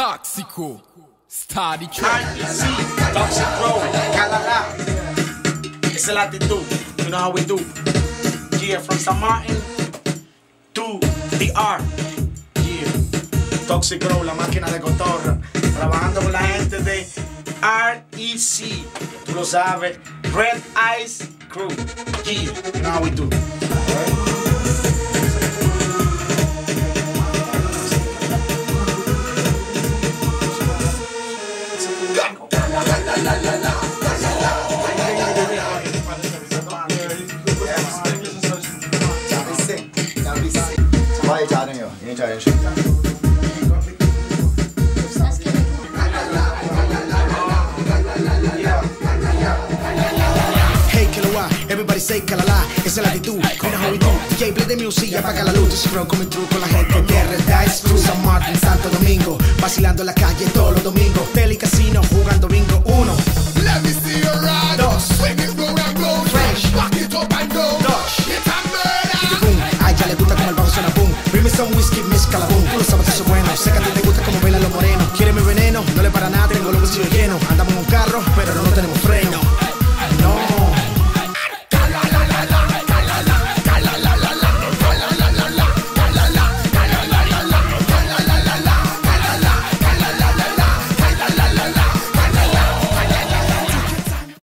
tóxico, está dicho. R.E.C, Toxic Road, Kalala. Esa es la actitud. You know how we do. Yeah, from San Martin to the R. Yeah. Toxic Road, la máquina de cotorra. Trabajando con la gente de R.E.C. Tú lo sabes. Red Eyes Crew. Yeah. You know how we do. Everybody say Kalala, esa es la actitud, you know how we do. DJ play de music, apaga la luz. This is coming through con la gente de R.E.C. Cruz San Martin, Santo Domingo, vacilando en la calle todos los domingos. Tele y casino, jugando bingo, uno.